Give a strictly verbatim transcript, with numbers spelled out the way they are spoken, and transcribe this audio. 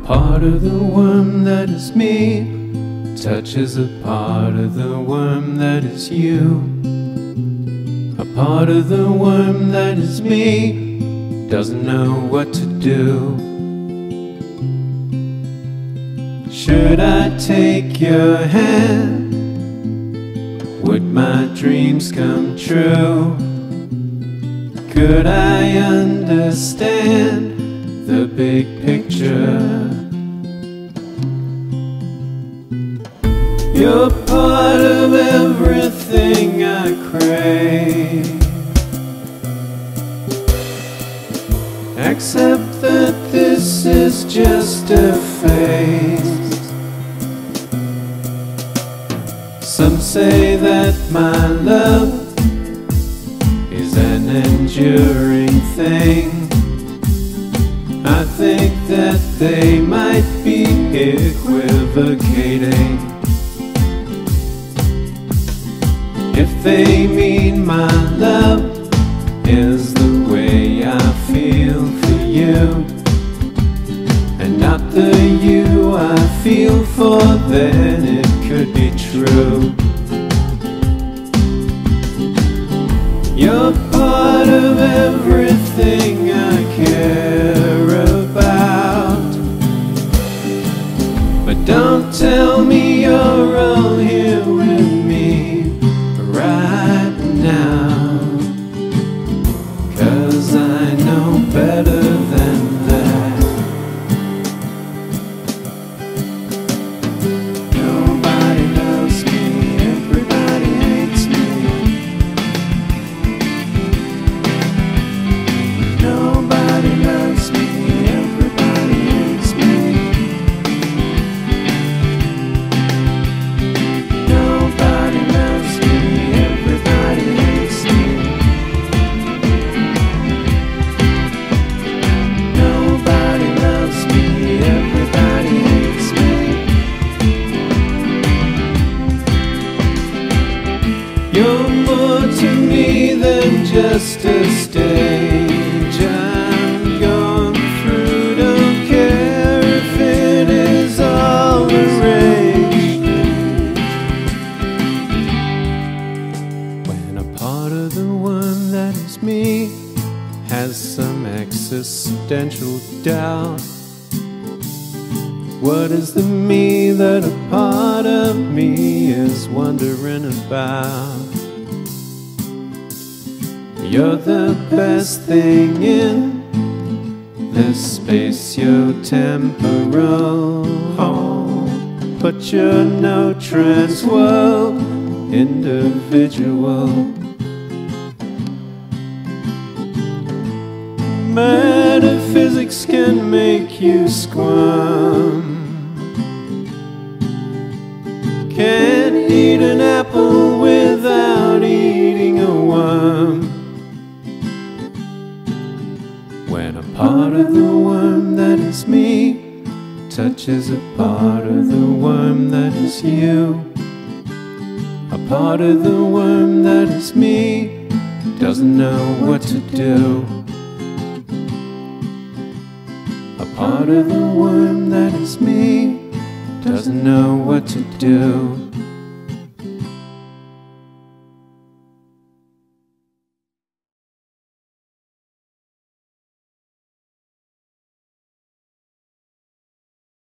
part of the worm that is me touches a part of the worm that is you. A part of the worm that is me doesn't know what to do. Should I take your hand? Would my dreams come true? Could I understand the big picture? You're part of everything I crave, except that this is just a phase. Some say that my love is an enduring thing. I think that they might be equivocating. If they mean my love is the way I feel for you, and not the you I feel for, then it could be true. You're part of everything I care about, but don't tell me you're all here with me right now, 'cause I know better than that. Nobody loves me, everybody hates me. Nobody loves me, everybody hates me. Nobody loves me, everybody hates me. Nobody loves me, everybody hates me. You're more to me than just a stage I'm going through. Don't care if it is all arranged. When a part of the worm that is me has some existential doubt, what is the me that a part of me is wondering about? You're the best thing in this spatio-temporal home, but you're no trans-world individual. Metaphysics can make you squirm. Can't eat an apple without eating a worm. When a part of the worm that is me touches a part of the worm that is you, a part of the worm that is me doesn't know what to do. A part of the worm that is me doesn't know what to do.